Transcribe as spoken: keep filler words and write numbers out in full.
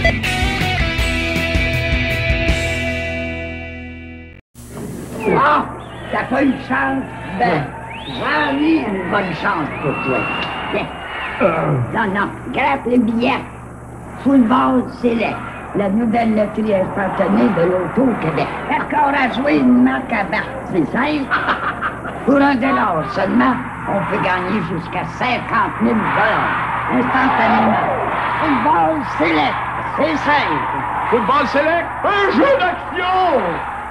Ah, t'as pas eu de chance? Ben, j'en ai une bonne chance pour toi. Viens. Non, non, gratte le billet. Football Select, la nouvelle loterie instantanée de l'Auto-Québec. Encore à jouer une marque à Bart, c'est simple. Pour un dollar seulement, on peut gagner jusqu'à cinquante mille dollars instantanément. Football Select, c'est simple. Football Select, un jeu d'action!